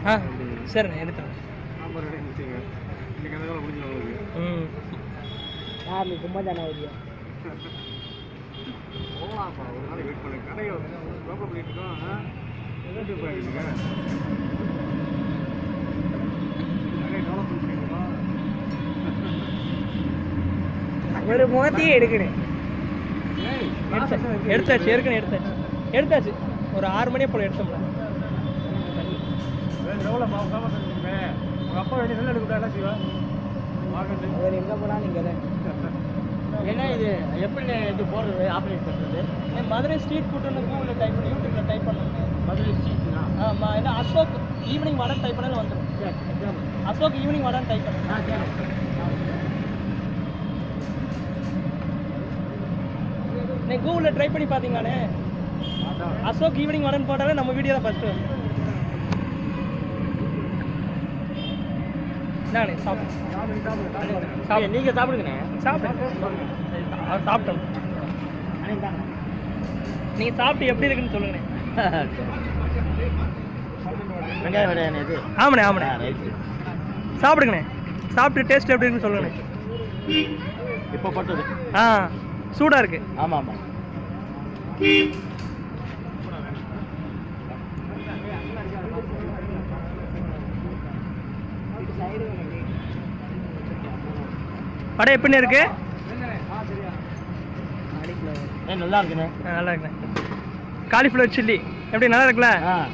சரிண்ணே எடுத்துறேன். நீ சும்மா தானே ஓடியா போகலாம்ப்பா, ஒரு நாளைக்கு வெயிட் பண்ணு. கடையை ஓப்பன் பண்ணிட்டு இருக்கோம். ஒரு மோதியே எடுக்கணும். எடுத்தாச்சு, ஏற்கனவே எடுத்தாச்சு. ஒரு 6 மணியை போல எடுத்தோம்ல. உங்கள் அப்பா வேண்டிய நெல் எடுக்கிட்டா என்ன செய்வா? அவர் எங்கே போனால் நீங்கள் என்ன இது எப்படி இது போடுறது, ஆப்ரேட் பண்ணுறது? மதுரை ஸ்ட்ரீட் ஃபுட்டுன்னு கூகுளில் டைப் பண்ணி யூடியூப்பில் டைப் பண்ணுங்க. மதுரை ஸ்ட்ரீட்னா ஆமாம். ஏன்னா அசோக் ஈவினிங் வடை டைப் பண்ணாலும் வந்துடும். அசோக் ஈவினிங் வடைன்னு டைப் பண்ணுங்க. நீ கூகுளில் ட்ரை பண்ணி பார்த்தீங்களாண்ணே? அசோக் ஈவினிங் வடைன்னு போட்டாலே நம்ம வீடியோ தான் ஃபஸ்ட்டு வந்து. நானே சாப்பிடுங்க. நீங்கள் சாப்பிடுங்கண்ணே. சாப்பிட்டோம். நீங்கள் சாப்பிட்டு எப்படி இருக்குன்னு சொல்லுங்கண்ணே. வெங்காய வடையாண்ணே இது? ஆமாண்ணே. சாப்பிடுங்கண்ணே. சாப்பிட்டு டேஸ்ட் எப்படி இருக்குன்னு சொல்லுங்கண்ணே. இப்போ போட்டது சூடாக இருக்கு. ஆமாம். வடை எப்படின்னு இருக்கு? நல்லா இருக்குண்ணே. நல்லா இருக்குண்ணே. காலிஃப்ளவர் சில்லி எப்படி நல்லா இருக்குல்ல?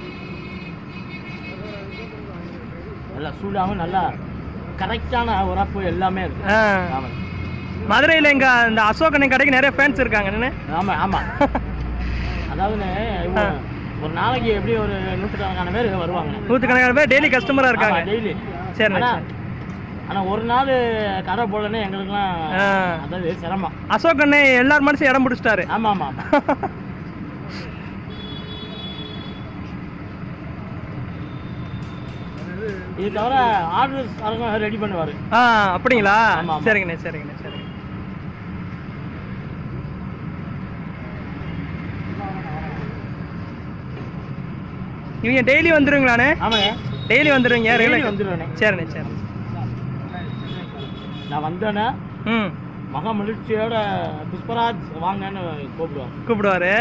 நல்லா சூடாகவும் நல்லா கரெக்டான உரப்பு எல்லாமே இருக்கு. மதுரையில் எங்க இந்த அசோக் அண்ணன் கடைக்கு நிறைய ஃபேன்ஸ் இருக்காங்க. ஆமாம். அதாவது ஒரு நாளைக்கு எப்படி ஒரு 100கணக்கான பேர் வருவாங்க. 100கணக்கான பேர் டெய்லி கஸ்டமராக இருக்காங்க. டெய்லி. சரி. ஆனால் ஒரு நாள் கடை போடலன்னு எங்களுக்குலாம் அதாவது சிரமம். அசோக் அண்ணே எல்லார் மனசும் இடம் பிடிச்சிட்டாரு. ஆமாம். இது தவிர ஆர்டர் ரெடி பண்ணுவார். அப்படிங்களா? சரிங்கண்ணே. இவங்க டெய்லி வந்துடுவீங்களாண்ணே? ஆமாங்க, டெய்லி வந்துடுவீங்க. வந்துடுவேண்ணே. சரிண்ணே. நான் வந்தேன்னா மகா மகிழ்ச்சியோட புஷ்பராஜ் வாங்கன்னு கூப்பிடுவாரு.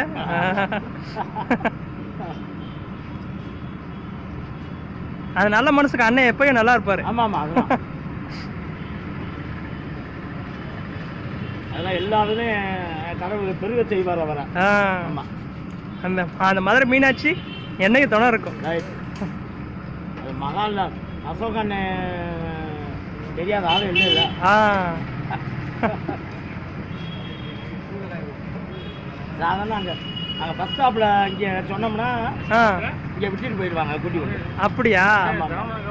அது நல்ல மனசுக்கு அண்ணன் எப்பயும் நல்லா இருப்பாரு. ஆமாம். அதெல்லாம் எல்லாருமே கடவுள் பெருக செய்வார் அவரை. ஆமாம். அந்த மதுரை மீனாட்சி என்னைக்கு துணை இருக்கும். மகால் அசோக் அண்ணன் தெரியாத ஆளும் இல்லை. சாதாரண அங்கே பஸ் ஸ்டாப்பில் இங்கே சொன்னோம்னா இங்கே விட்டுட்டு போயிடுவாங்க கூட்டி கொண்டு. அப்படியா? ஆமாம்.